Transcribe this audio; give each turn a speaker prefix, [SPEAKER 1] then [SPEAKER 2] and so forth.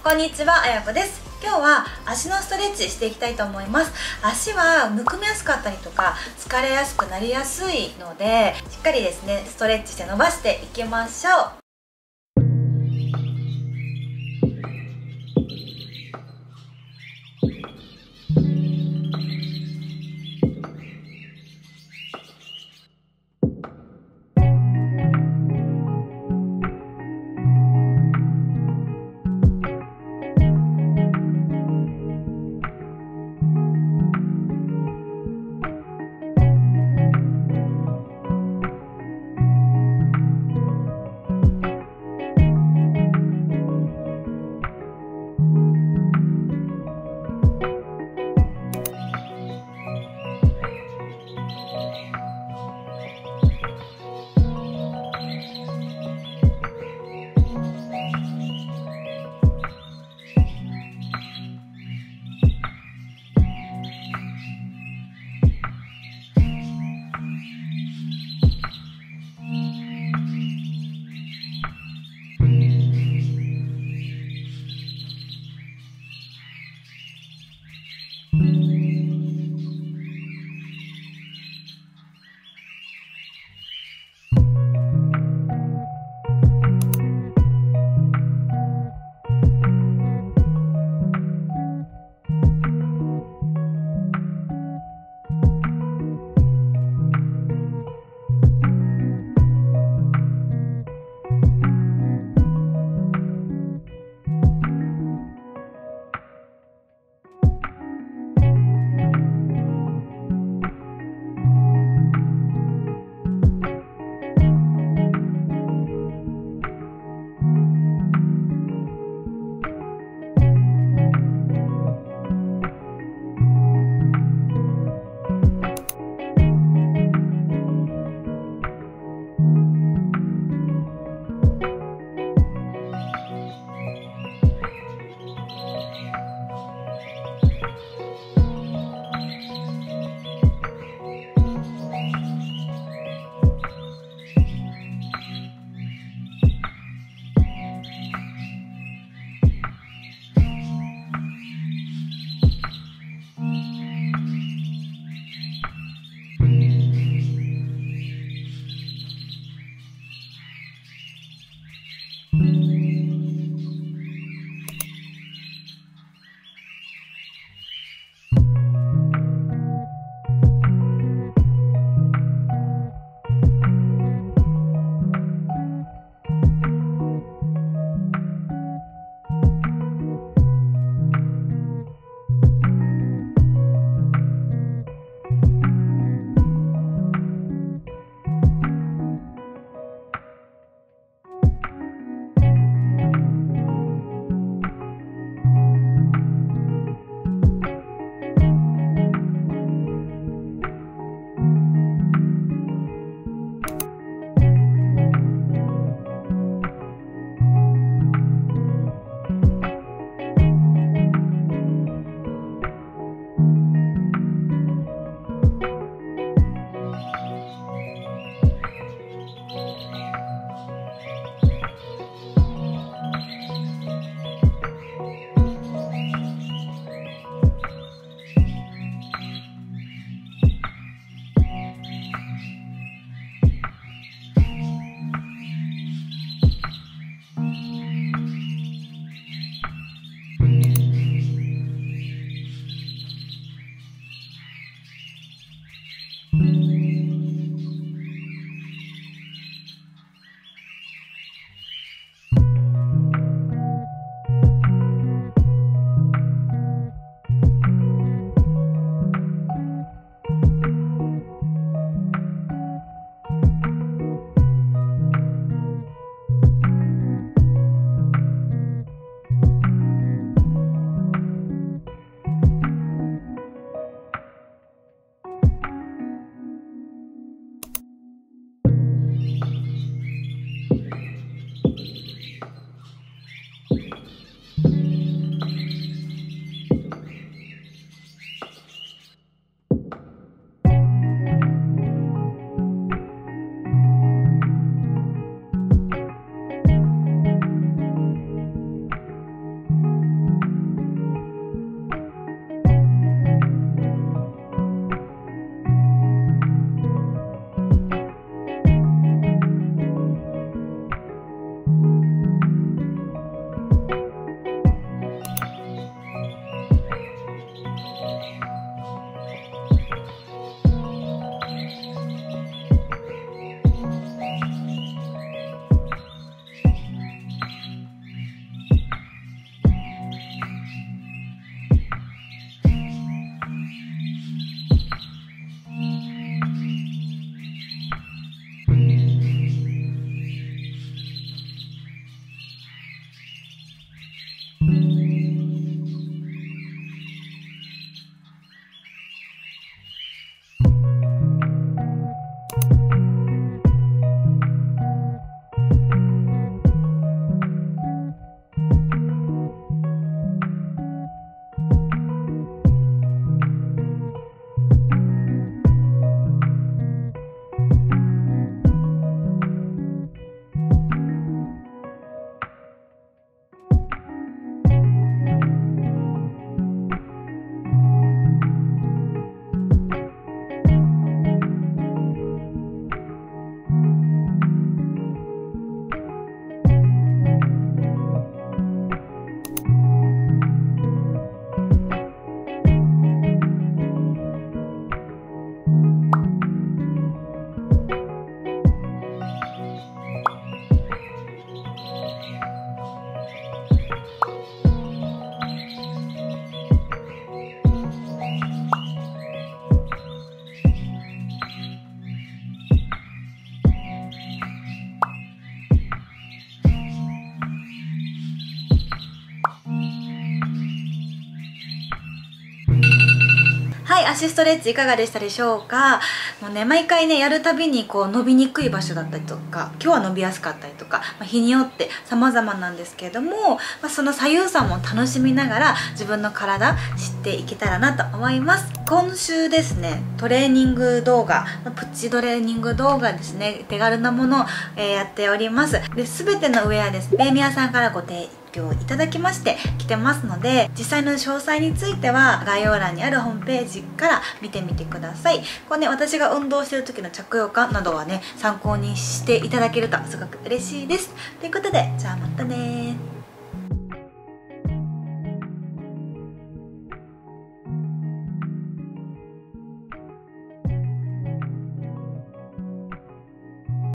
[SPEAKER 1] こんにちは、あやこです。今日は足のストレッチしていきたいと思います。足はむくみやすかったりとか疲れやすくなりやすいので、しっかりですねストレッチして伸ばしていきましょう。 はい、足ストレッチいかがでしたでしょうか。もうね、毎回ねやるたびにこう伸びにくい場所だったりとか、今日は伸びやすかったりとか、日によって様々なんですけれども、その左右差も楽しみながら自分の体知っていけたらなと思います。今週ですね、トレーニング動画、プチトレーニング動画ですね、手軽なものを、やっております。で、全てのウェアですね、ベイミヤさんからご提供いただきまして着てますので、実際の詳細については概要欄にあるホームページから見てみてください。こうね、私が運動してる時の着用感などはね、参考にしていただけるとすごく嬉しいです。ということで、じゃあまたね。